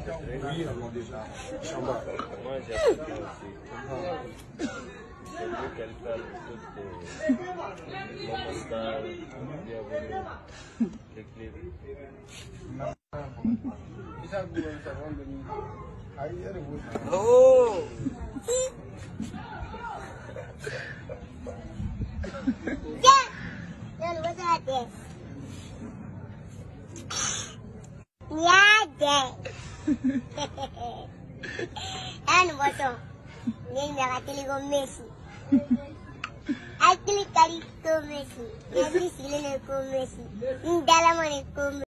Oui, on a déjà. Chamba. Moi, j'ai appris aussi. C'est mieux qu'elle parle toutes mon style, bienvenue, les clips. Oh! Then what's that this? Yeah, and what's up? Name the Messi. I click Caldito Messi. Every single Messi. In Dalamone